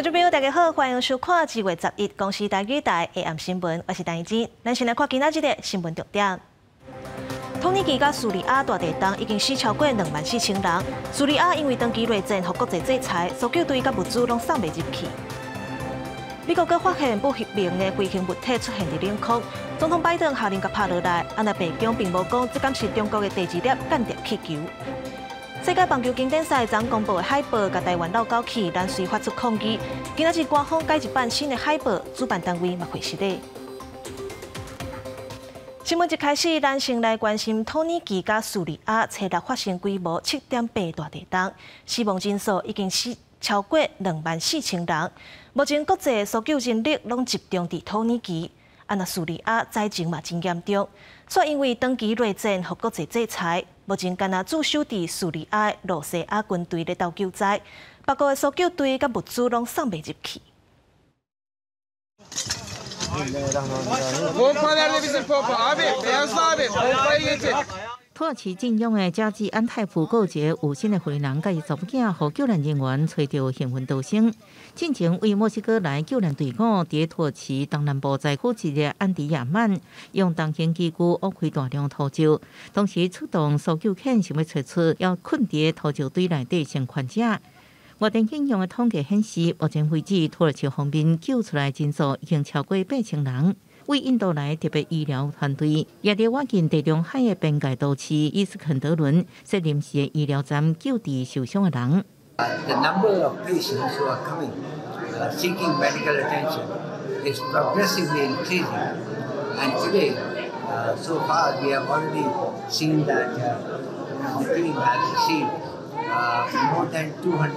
观众朋友，大家好，欢迎收看2月11日公视台语台下暗新闻，我是陈怡珍。咱先来看今仔日的新闻重点。托尼基甲叙利亚大地震已经死超过24000人，叙利亚因为长期内战和国际制裁，搜救队甲物资拢送袂入去。美国阁发现不明的飞行物体出现伫领空，总统拜登下令甲拍落来。安那白宫并无讲，这敢是中国的第2粒间谍气球。 世界棒球经典赛昨公布的海报，甲台湾闹交起，咱随发出抗议。今仔日官方改一版新的海报，主办单位嘛会失礼。新闻一开始，咱先来关心土耳其甲叙利亚初六发生规模7.8大地震，死亡人数已经超过24000人。目前国际搜救人力拢集中伫土耳其，安那叙利亚灾情嘛真严重，却因为长期内战和国际制裁。 目前，敢若驻守伫叙利亚的罗西亚军队咧斗救灾，别国的搜救队甲物资拢送袂入去。 土耳其境内的加济安泰普告捷有新的回人，甲伊查某囝和救援人员找到幸运逃生。进前为墨西哥来救援队伍，伫土耳其东南部在khu一个安迪亚曼，用重型机具挖开大量土石，同时出动搜救犬想要找出要困伫土石堆内底生还者。外电引用的统计显示，目前为止土耳其方面救出来人数已经超过8000人。 为印度来特别医疗团队也伫挖近地中海的边界都市伊斯肯德伦设临时的医疗站救治受伤的人。 The number of patients who are coming seeking medical attention is progressively increasing, and today, so far, we have already seen that the team has received more than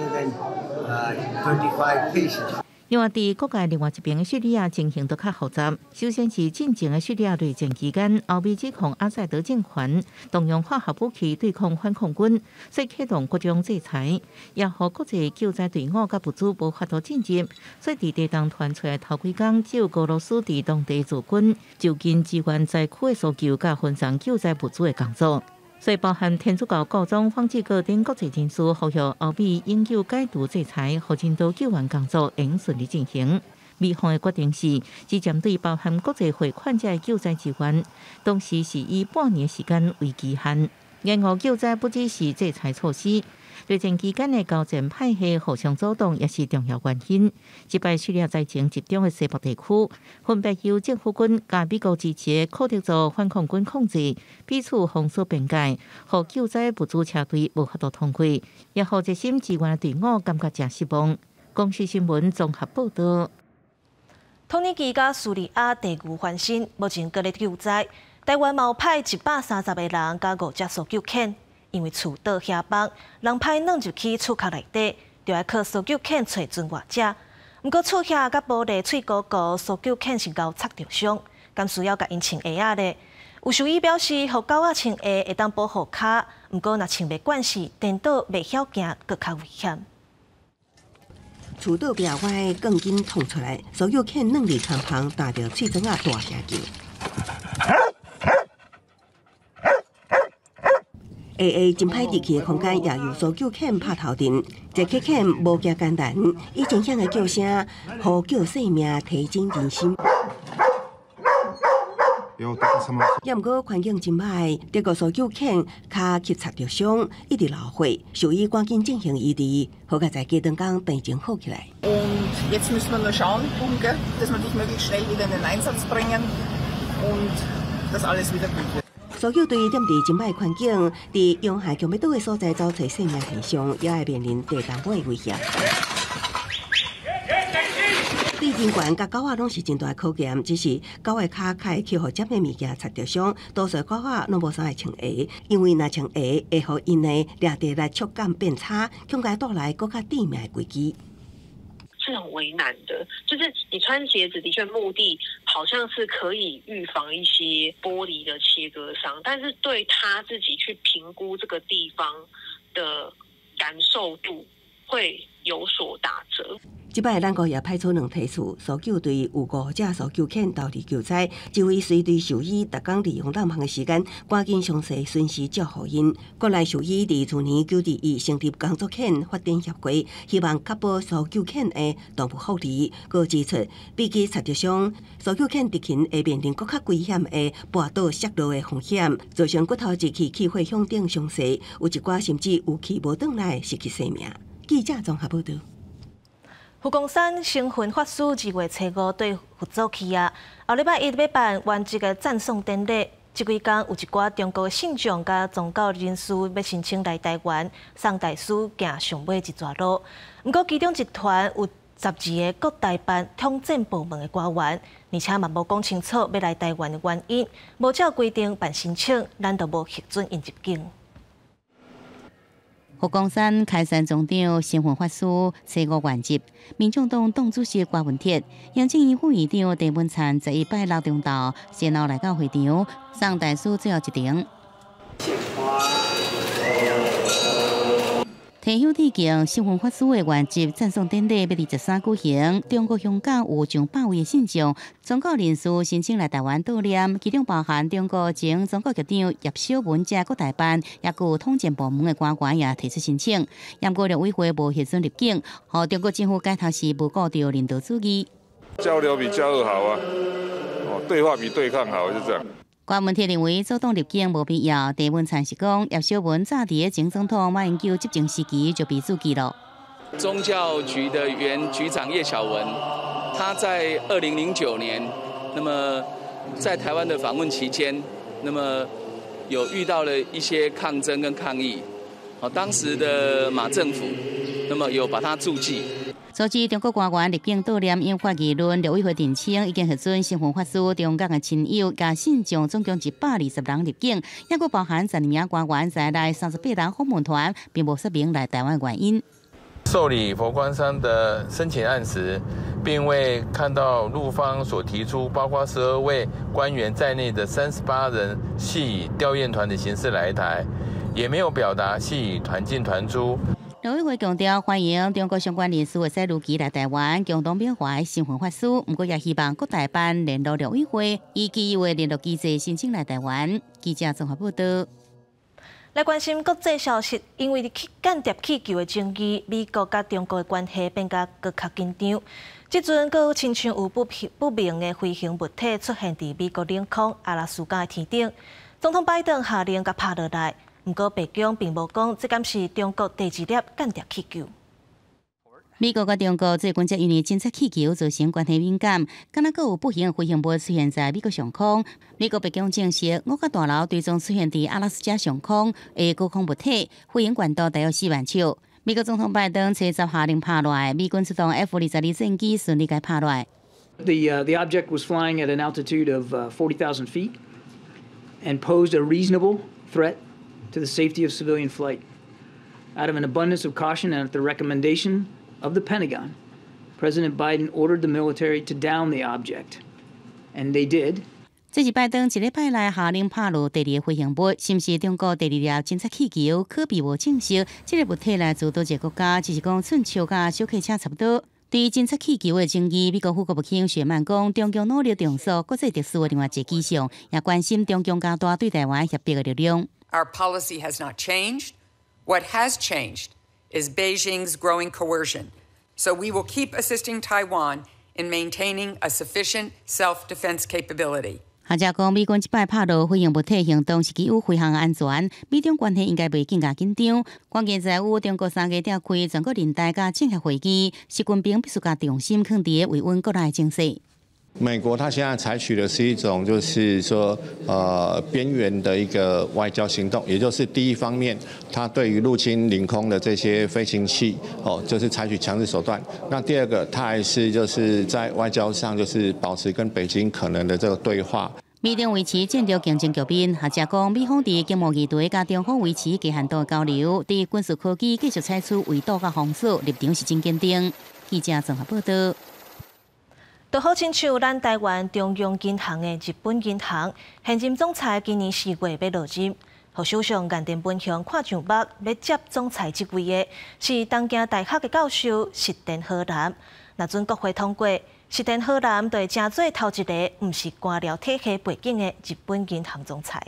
225 patients. 另外，伫国界另外一边的叙利亚情形都较复杂。首先是进前的叙利亚内战期间，欧美指控阿塞德政权动用化学武器对抗反抗军，所以启动各种制裁，也和国际救灾队伍甲物资无法度进入。所以伫地动传出来头几天，只有俄罗斯伫当地驻军就近支援灾区的搜救甲分散救灾物资的工作。 所以，包含天主教教宗方济各等国际人士呼吁欧美应有解除制裁，和人道救援工作能顺利进行。美方的决定是，只针对包含国际汇款者的救灾资源，同时是以半年时间为期限。然后救灾不只是制裁措施。 内战期间的交战派系互相阻挡也是重要原因。这摆叙利亚灾情集中的西部地区，分别由政府军加美国支持的库德族反抗军控制，彼此封锁边界，和救灾物资车队无法度通过，也和热心支援的队伍感觉真失望。公视新闻综合报道。 土耳其甲叙利亚地狱翻身，目前搁咧救灾。台湾嘛有派130个人甲5只搜救犬。 因为厝倒遐崩，人歹弄入去厝壳内底，就要靠搜救犬找存活者。不过厝遐甲玻璃脆糊糊，搜救犬是够擦着伤，敢需要甲因穿鞋仔咧。有兽医表示，互狗仔穿鞋会当保护骹，不过若穿袂惯势，颠倒袂晓行，搁较危险。 厝倒壁歪，更紧捅出来，搜救犬弄入窗旁，打着喙嘴大声叫。 下下真歹入去的空间，也由搜救犬拍头阵。这客犬无惊简单，以真响的叫声，呼救性命，提振人心。也毋过环境真歹，这个搜救犬脚吸擦着伤，一直流血，兽医赶紧进行医治，好在加长工病情好起来。 Und jetzt müssen wir nur schauen, dass wir dich möglichst schnell wieder in den Einsatz bringen und dass alles wieder gut wird. 搜救队踮伫真歹环境，伫拥害强要倒的所在遭找性命现象，也会面临地动尾的威胁。对人员甲狗仔拢是真大考验，只是狗的脚会去互尖的物件擦着伤，多数狗仔拢无啥会穿鞋，因为若穿鞋会互因的掠地来触感变差，恐该带来更较致命的危机。 是很为难的，就是你穿鞋子的确目的好像是可以预防一些玻璃的切割伤，但是对他自己去评估这个地方的感受度会有所打折。 即摆咱国也派出2梯次搜救队，有5架搜救犬到地救灾，一位随队兽医，逐工利用难行的时间，赶紧详细顺时照护因。国内兽医伫去年9日以成立工作犬发展协会，希望确保搜救犬的动物福利。佮指出，比起擦着伤，搜救犬敌群会面临更较危险的跋倒摔落的风险，造成骨头日气、气血向顶伤势，有一寡甚至有气无转来，失去生命。记者综合报道。 佛光山成魂法师2月初5对佛祖祈愿，后礼拜1要办完这个赞颂典礼。这几天有一寡中国信众甲宗教人士要申请来台湾，送大师行上尾一段路。不过其中一团有12个各代办统战部门的官员，而且嘛无讲清楚要来台湾的原因，无照规定办申请，咱就无核准因入境。 佛光山开山总长成魂法师初5圆寂，民众党党主席郭文铁、行政院副院长陈文灿11拜6中昼，先后来到会场，送大师最后一程。提香致敬成魂法师的圆寂赞颂典礼要23举行，中国香港有上100位的信众、宗教人士申请来台湾悼念，其中包含中国前宗教局长叶小文等各代办，也有统战部门的官员也提出申请。不过陆委会无核准入境，和中国政府解读是无顾到领导主义。 交流比交恶好啊，对话比对抗好，就这样。 郭文铁认为主动入境无必要。陈文灿是讲，叶小文早伫前总统马英九执政时期就被注记了。 宗教局的原局长叶小文，他在2009年，那么在台湾的访问期间，那么有遇到了一些抗争跟抗议，当时的马政府，那么有把他注记。阻止中国官员入境悼念引发议论，陆委会澄清已经核准成魂法师中国的亲友加信众总共120人入境，也佫包含12名官员在内38人访问团，并无说明来台湾原因。 受理佛光山的申请案时，并未看到陆方所提出包括12位官员在内的38人系以吊唁团的形式来台，也没有表达系以团进团出。 陆委会强调欢迎中国相关人士会使如期来台湾，共同缅怀成魂法师。不过也希望各代办联络陆委会，以基于联络机制申请来台湾。记者综合报道。 来关心国际消息，因为间谍气球的争议，美国甲中国的关系变甲更较紧张。即阵佫亲像有不明的飞行物体出现伫美国领空阿拉斯加的天顶，总统拜登下令甲拍落来。不过，白宫并无讲这敢是中国第2粒间谍气球。 美国甲中国最近则因为侦测气球造成关系敏感，敢若佫有不明飞行物出现在美国上空。美国白宫证实，5角大楼追踪出现伫阿拉斯加上空的高空物体，飞行高度大约4万尺。美国总统拜登初10下令拍落来，美军出动 F-22战机顺利甲拍落来。 The object was flying at an altitude of 40,000 feet and posed a reasonable threat to the safety of civilian flight. Out of an abundance of caution and at the recommendation of the Pentagon, President Biden ordered the military to down the object, and they did. 这是拜登一礼拜来下令拍落第2个飞行物，是毋是中国第2粒侦察气球？可比无证实。这个物体来自多一个国家，只是讲寸秋甲小客车差不多。对于侦察气球的争议，美国副国务卿雪曼讲，中共努力重塑国际特殊的另外一个迹象，也关心中共加大对台湾胁迫的力量。 Our policy has not changed. What has changed is Beijing's growing coercion. So we will keep assisting Taiwan in maintaining a sufficient self-defense capability. 学者讲，美军即摆拍落飞行物体行动是基于飞行安全，美中关系应该袂更加紧张。关键在于中国3月召开全国人大甲政协会议，习近平必须甲重心放伫维稳国内情势。 美国它现在采取的是一种，就是说，边缘的一个外交行动，也就是第一方面，它对于入侵领空的这些飞行器，就是采取强制手段。那第二个，它还是就是在外交上，就是保持跟北京可能的这个对话。 美中维持战略竞争局面，学者讲，美方伫经贸议题甲中方维持低限度交流，伫军事科技继续采取围堵甲封锁，立场是真坚定。记者综合报道。就好亲像咱台湾中央银行的日本银行现任总裁今年4月要落任，互首相岸田文雄看上目，要接总裁职位的是东京大学的教授石田浩男。 若准国会通过，石田浩男就会成做头一个毋是官僚体系背景的日本银行总裁。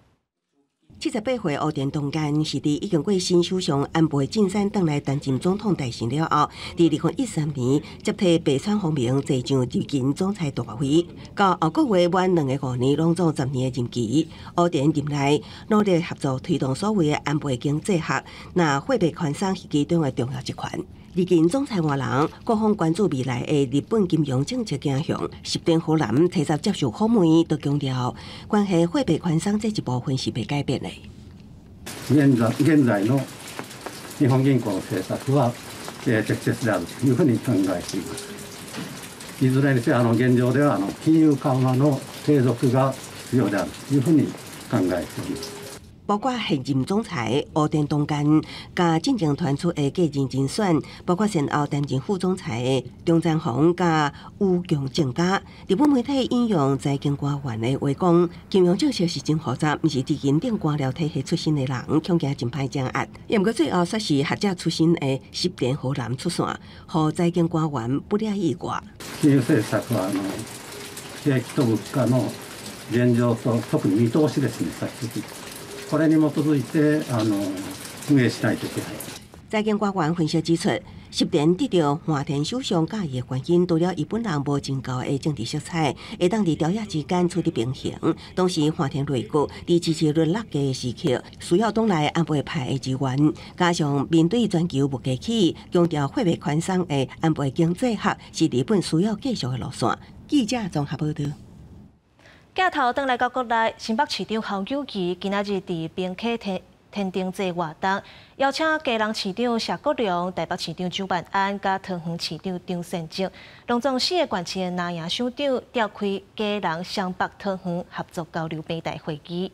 78岁乌田东间是伫已经过新首相安倍晋三登来担任总统大臣了后，伫2013年接替北川丰明坐上日银总裁大位。到后个月满2.5年，拢总10年的任期。乌田任内努力合作推动所谓的安倍经济学，那货币宽松是其中的重要一环。日银总裁换人，各方关注未来的日本金融政策走向。石田浩男提早接受访问，都强调，关系货币宽松这一部分是袂改变的。 現在の日本銀行の政策は適切であるというふうに考えています。いずれにせよ現状では金融緩和の継続が必要であるというふうに考えています。 包括现任总裁乌田东间，甲进前传出的继任人选，包括先后担任副总裁的中山宏甲吴强正家。日本媒体引用财经官员的话讲，金融政策是真复杂，毋是伫银定官僚体系出身的人，恐惊真歹掌握。也毋过最后却是学者出身的石田浩男出线，互财经官员不了意外。 金融政策は景気と物価の現状と特に見通しですね、先ほど。これに基づいて運営しないといけない。 财经官员分析指出，石田得到华田首相介意的原因，除了日本人无真高的政治色彩，会当伫调解之间处理平衡。同时，华田内阁伫支持率落低的时期，需要东来安倍派的支援，加上面对全球物价起，强调货币宽松的安倍经济学是日本需要继续的路线。记者综合报道。 镜头转来到国内，新北市长侯友宜今仔日伫平溪天顶祭活动，邀请嘉南市长谢国良、台北市长周万安、甲桃园市长张善政，拢总4个县市的南营首长召开嘉南湘北桃园合作交流平台会议。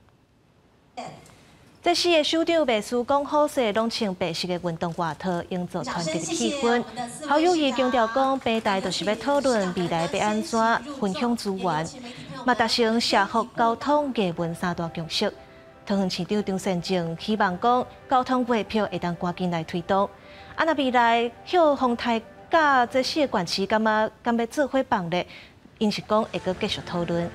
这4个首长秘书讲好势，拢穿白色的运动外套，营造团结的气氛。侯友宜强调讲，平台就是要讨论未来要安怎分享资源。嘛达成社福、交通、艺文3大共识。桃园市长张善政希望讲，交通月票会当赶紧来推动。啊，若未来向丰台甲这4个县市敢要做伙帮咧，因是讲会阁继续讨论。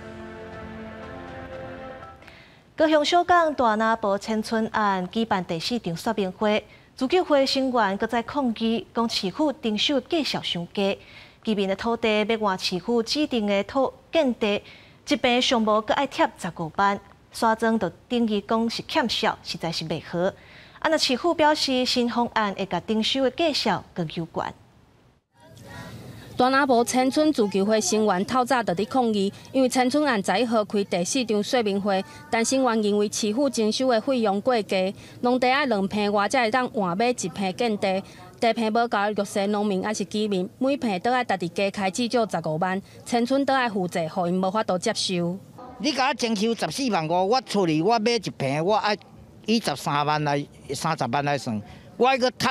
高雄小港大拿埔千村案举办第4场说明会，自救会成员搁在抗议，讲市府定收计数伤低，居民的土地要换市府指定的建地。一边上无阁爱贴15万，沙庄就定义讲是欠少，实在是袂好。啊，那市府表示新方案会甲征收的计数更有关。 大拿埔千村自救会成员透早就伫抗议，因为千村案11号开第4场说明会，但成员认为市府征收的费用过低，农地爱2坪外才会当换买1坪建地。地坪无够弱势农民还是居民，每坪都爱家己加开至少15万，千村都爱负债，互因无法度接受。 你甲我征收14万5，我厝里我买1坪，我爱以30万来算，我爱搁贴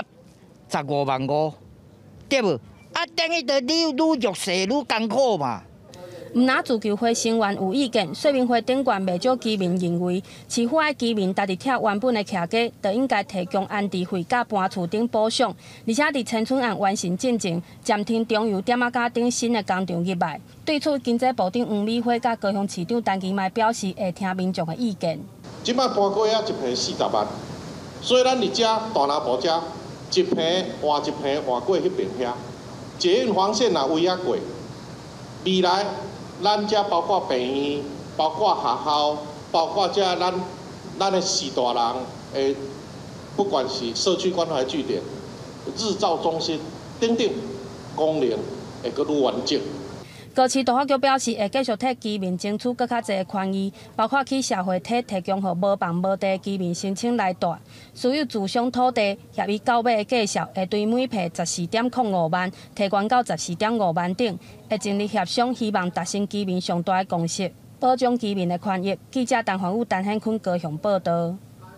15万5，对无？啊，等于着愈弱势愈艰苦嘛。 毋拿自救会成员有意见，说明会顶悬未少居民认为，市府爱居民家己拆原本的徛家，就应该提供安置费甲搬厝顶补偿，而且伫千村案完成进程，暂停中油点仔甲顶新的工厂入来。对此，经济部长黄美花甲高雄市长陈其迈表示会听民众的意见。 即摆搬过遐1坪40万，所以咱伫遮大拿埔遮1坪换1坪换过迄边遐，捷运黄线若围啊过，未来。咱遮包括病院、包括学校、包括遮咱的4大人诶，不管是社区关怀据点、日照中心等等功能会阁愈完整。 高市大法局表示，会继续替居民争取更较侪权益，包括去社会体提供予无房无地居民申请来住，所有自享土地协议购买的计数会对每坪14.05万提悬到14.5万等，会尽力协商，希望达成居民上大的共识，保障居民的权益。记者陈焕宇、陈显坤高雄报道。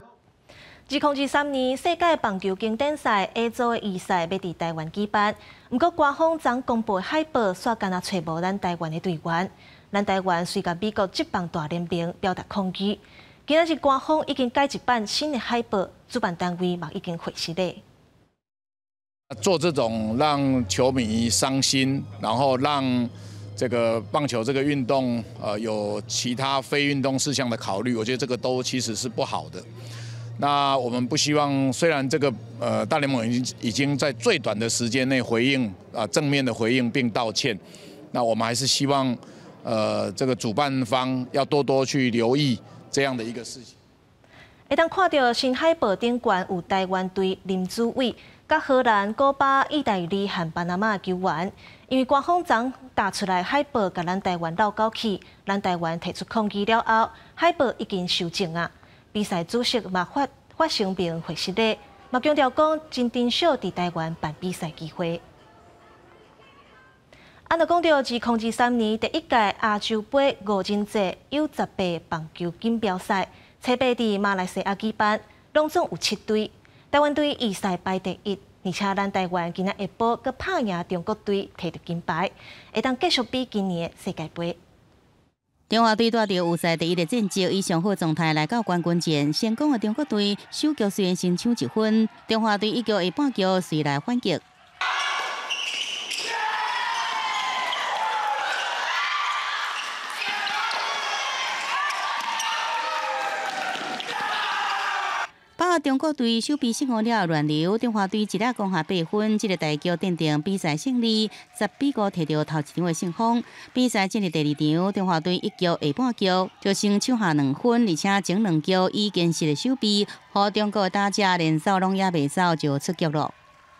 2023年世界棒球经典赛 A 组的预赛要伫台湾举办，不过官方昨公布海报，煞干那找无咱台湾的队员。咱台湾虽甲美国职棒大联盟表达抗议，今仔日官方已经改一版新的海报，主办单位嘛已经回息咧。 做这种让球迷伤心，然后让这个棒球这个运动有其他非运动事项的考虑，我觉得这个都其实是不好的。那我们不希望，虽然这个大联盟已经在最短的时间内回应正面的回应并道歉，那我们还是希望这个主办方要多多去留意这样的一个事情。 会当看到新海报顶悬有台湾队林子伟、甲荷兰、古巴、意大利和巴拿马球员，因为官方昨打出来海报，甲咱台湾闹交起，咱台湾提出抗议了后，海报已经收整啊。比赛主席嘛发声明回失礼，嘛强调讲真珍惜伫台湾办比赛机会。按照讲到自2023年第1届亚洲杯五人制 U18棒球锦标赛，初八伫马来西亚举办，拢总有7队，台湾队预赛排第1，而且咱台湾今仔下晡佮拍赢中国队，摕到金牌，会当继续比今年世界杯。 中华队带着有赛第1的战绩，以上好状态来到冠军战。先讲的中国队首局虽然先抢1分，中华队1局下半局随来反击。把中国队守备失误了乱流，中华队一粒攻下8分，这个大局奠定比赛胜利，10-5摕到头1场的胜方。比赛进入第2场，中华队1局下半局就先抢下2分，而且前2局以坚实的守备，和中国打者连扫拢也袂扫就出局了。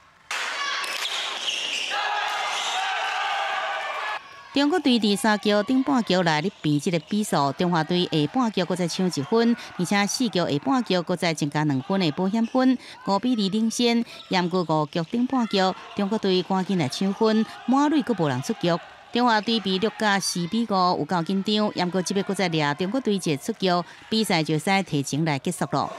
中国队第3局顶半局来咧比这个比数，中华队下半局搁再抢1分，而且4局下半局搁再增加2分的保险分，5-2领先。延过5局顶半局，中国队赶紧来抢分，满垒搁无人出局。中华队比6甲4-5有够紧张，延过这边搁再掠中国队一个出局，比赛就使提前来结束了。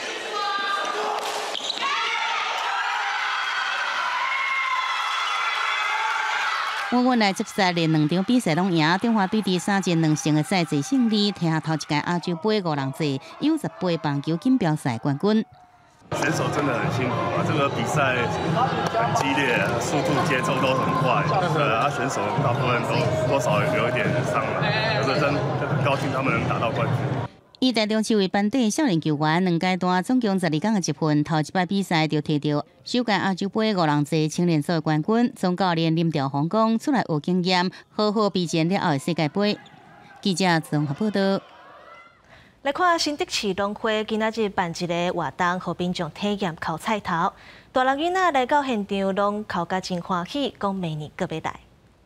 稳稳来接赛，连2场比赛拢赢。中华队第3战2胜的赛制胜利，拿下头1届亚洲杯5人制 U18棒球锦标赛冠军。 选手真的很辛苦啊，这个比赛很激烈，速度节奏都很快。选手大部分都多少有一点伤了，可是真的很高兴他们能打到冠军。 以台中市为班底少年球员，2阶段总共12天的积分，头1摆比赛就摕到首届亚洲杯5人制青年组的冠军。总教练林兆宏讲，出来学经验，好好备战了后的世界杯。记者综合报道。 来看新竹市农会今仔日办一个活动，互民众体验烤菜头。大人囡仔来到现场，拢烤甲真欢喜，讲明年搁要来。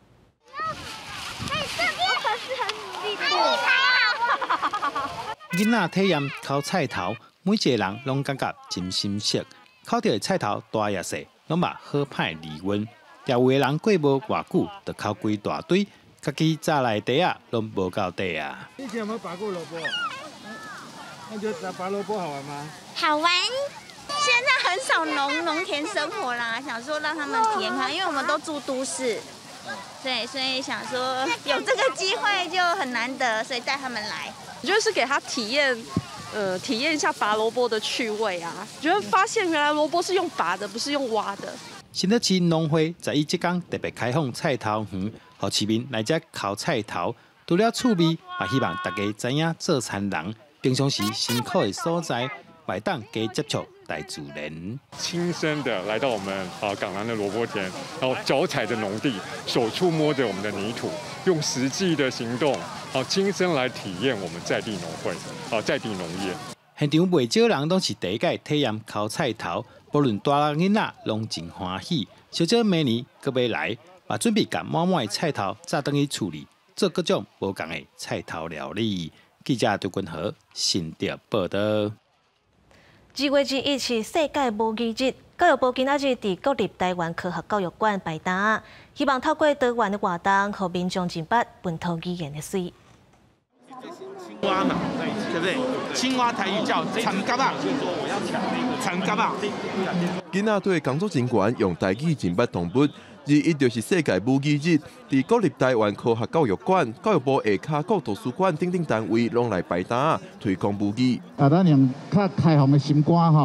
囡仔体验烤菜头，每一个人拢感觉真新鲜。烤到的菜头大也细，拢嘛好歹离温。也有的人过无偌久，就烤规大堆，家己炸来地啊，拢无够地啊。 以前有没有拔过萝卜？那你觉得拔萝卜好玩吗？ 好玩。现在很少农田生活啦，想说让他们体验看，因为我们都住都市。对，所以想说有这个机会就很难得，所以带他们来。 我觉得是给他体验一下拔萝卜的趣味啊！觉得发现原来萝卜是用拔的，不是用挖的。 新竹市农会在这天特别开放菜头园，让市民来这烤菜头，除了趣味，也希望大家知影做餐人平常时辛苦的所在，外当加接触大自然。 亲身的来到我们港南的萝卜田，然后脚踩着农地，手触摸着我们的泥土，用实际的行动，亲身来体验我们在地农会，在地农业。 现场袂少人都是第一届体验烤菜头，不论大人囡仔拢真欢喜。小姐明年搁要来，嘛准备甲满满的菜头炸转去处理，做各种无同的菜头料理。记者杜君和新竹报道。 2月1日是世界母语日，教育部今仔日伫国立台湾科学教育馆摆摊，希望透过多元的活动，互民众认捌本土语言的水。 青蛙嘛，对不对？青蛙台语叫长蛤蟆，长蛤蟆。 囡仔对工作真悬，用台语认捌动物。211就是世界母语日，伫国立台湾科学教育馆、教育部下骹各图书馆等单位拢来摆摊推广母语。 咱用较开放的心肝吼，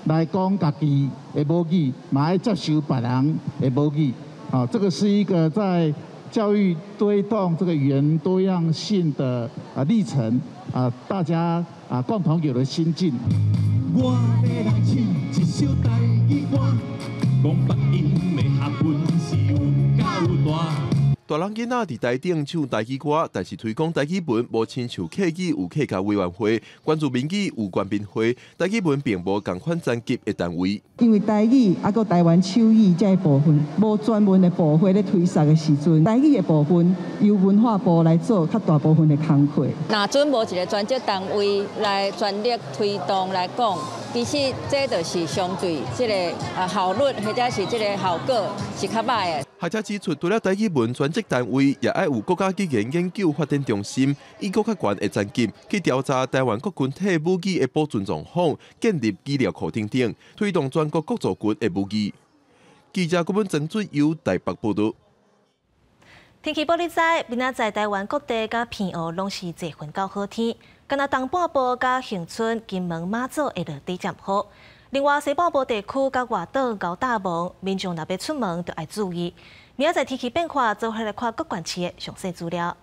来讲家己的母语，嘛要接受别人的母语。这个是一个在教育推动这个语言多样性的历程大家共同有了心境。我要来唱一首台语歌，讲北音的学问是有够大。 大人囡仔伫台顶唱台语歌，但是推广台语文无亲像客语有客家委员会，关注民语有关民会，台语文并无同款层级的单位。 因为台语还有台湾手语这部分，无专门的部会咧推广的时阵，台语的部分由文化部来做较大部分的工作。 若准无一个专职单位来全力推动来讲，其实这就是相对这个效率或者是这个效果是较歹的。 学者指出，除了台语文专职单位，也爱有国家语言研究发展中心，以更较悬的层级去调查台湾各群体母语的保存状况，建立资料库等等，推动全国各族群的母语。记者郭文曾水由台北报道。 天气报你知，明仔载台湾各地甲偏乌拢是侪云到好天，敢若东半部甲恒春、金门、马祖会落地渐好。另外，西半部地区甲外岛高大蒙，民众若要出门，就要注意。明仔载天气变化，做伙来看各县市的详细资料。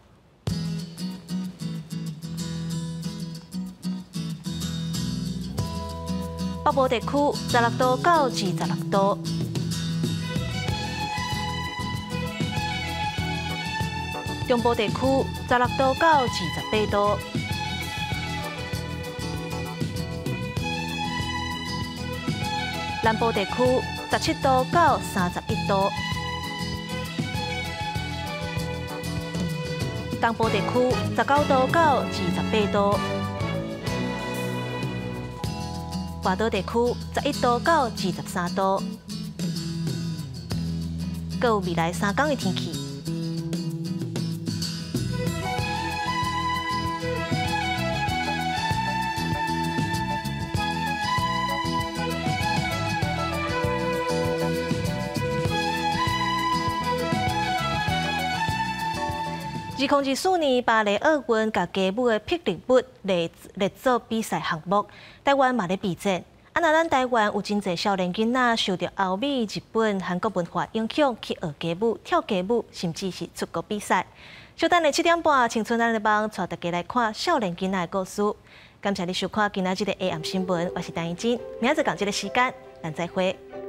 北部地区16度到26度，中部地区16度到28度。南部地区17度到31度，东部地区19度到28度，外岛地区11度到23度。各有未来3天的天气。2024年巴黎奥运甲家母的霹雳舞列做比赛项目，台湾嘛咧备战。若咱台湾有真侪少年囡仔受到欧美、日本、韩国文化影响，去学家舞、跳家舞，甚至是出国比赛。稍等下7点半，青春咱的帮带大家来看少年囡仔的故事。感谢你收看今仔日的 AM 新闻，我是陈怡珍，明仔载同一个时间，咱再会。